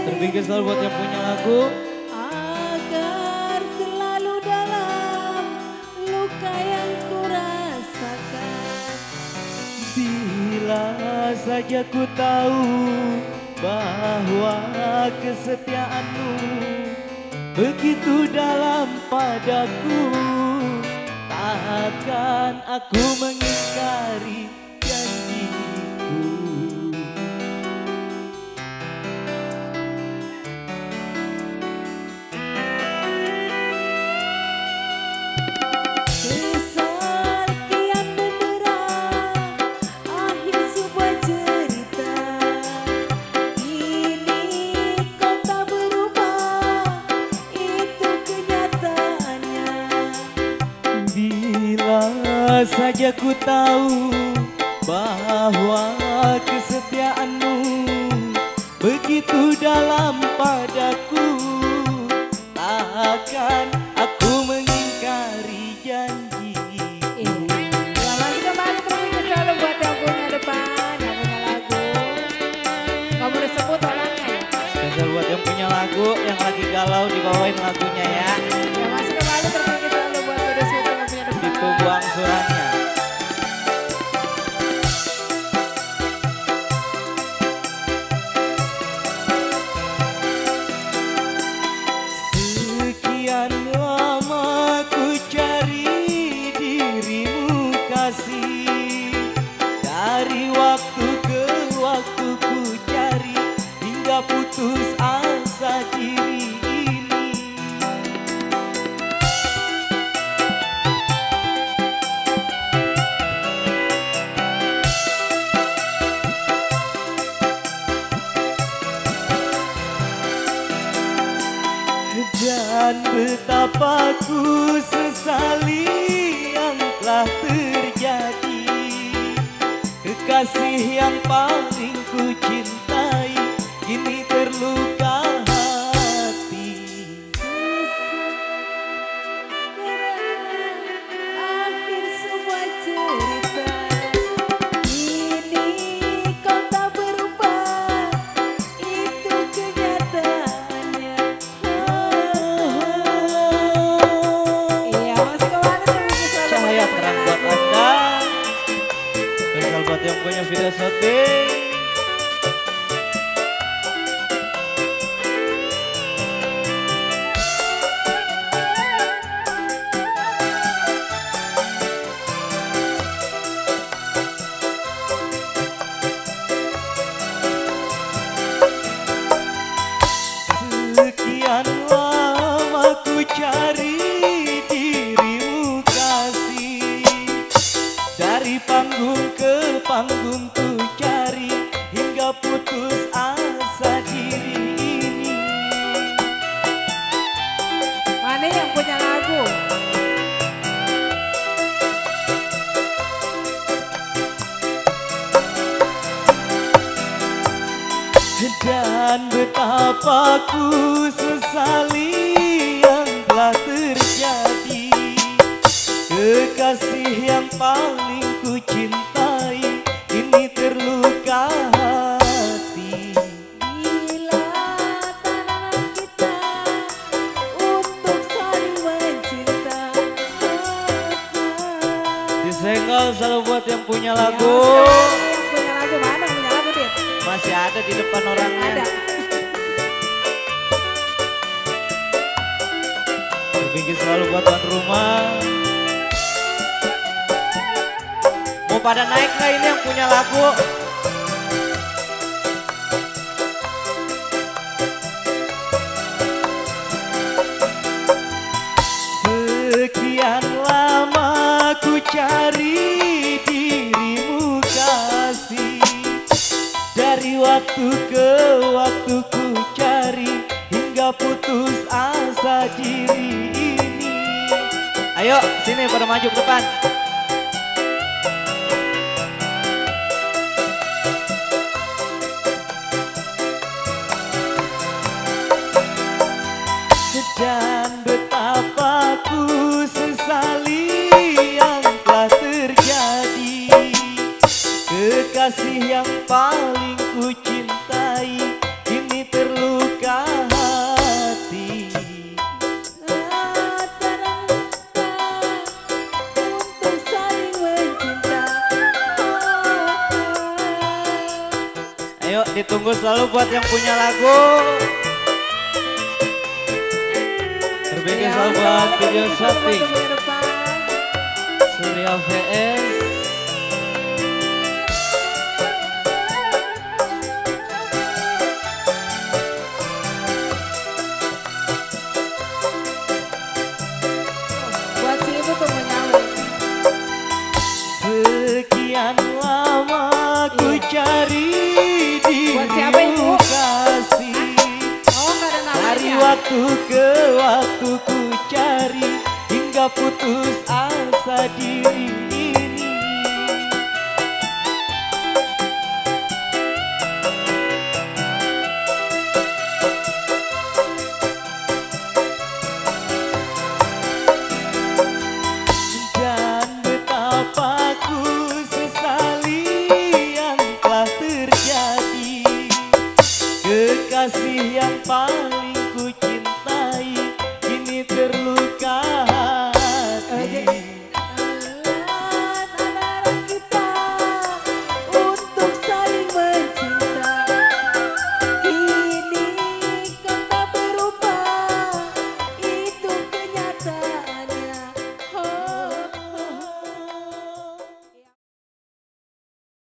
Terpikir selalu buat yang punya lagu. Agar terlalu dalam luka yang kurasakan. Bila saja ku tahu bahwa kesetiaanmu begitu dalam padaku, takkan aku mengingkari janjiku. Sesal kian mendera akhir sebuah cerita. Kini kau tak berubah, itu kenyataannya. Bila saja ku tahu bahwa kesetiaanmu begitu dalam padaku, takkan aku mengingkari janjiku. Ya masih kembali terpikir selalu buat yang punya depan, yang punya lagu. Kamu udah sebut orangnya ya? Spesial buat yang punya lagu, yang lagi galau dibawain lagunya ya. Ya masih kembali terpikir selalu buat udah sebut yang punya depan. Ditunggu angsurannya. Sekian lama ku cari dirimu kasih, dari waktu ke waktu ku cari hingga putus asa diri ini. Dan betapa ku sesali yang telah terjadi. Kekasih yang paling ku cintai kini terluka hati. Akhir semua cerita. Kini kau tak berubah, itu kenyataannya. Iya masih kemana terpikir selalu Cahaya terang buat Anda. Spesial buat yang punya video shooting. Sekian lama ku cari dirimu kasih, dari panggung ke panggung ku cari hingga putus asa diri ini. Mana yang punya lagu? Dan betapa ku sesali yang telah terjadi. Kekasih yang paling ku cintai kini terluka hati. Bila tanaman kita untuk saling mencinta. Disenggol selalu buat yang punya Ya, lagu. yang punya lagu mana yang punya lagu Dit? Masih ada di depan orangnya. Ada. Terpikir selalu buat tuan rumah. Mau pada naik nggak ini yang punya lagu? Sekian lama ku cari dirimu kasih, dari waktu ke waktu ku cari hingga putus asa diri ini. Ayo sini pada maju ke depan. Dan betapa ku sesali yang telah terjadi. Kekasih yang paling ku cintai kini terluka Ayo ditunggu selalu buat yang punya lagu. Terbikin selalu buat video syuting Surya VS. Buat si ibu tuh mau nyawa. Sekian lama ku cari Buat siapa, Ibu? dirimu kasih. Oh nggak ada Dari namanya. waktu ke waktu ku cari hingga putus asa diri ini. Dan betapa ku sesali yang telah terjadi. Kekasih yang paling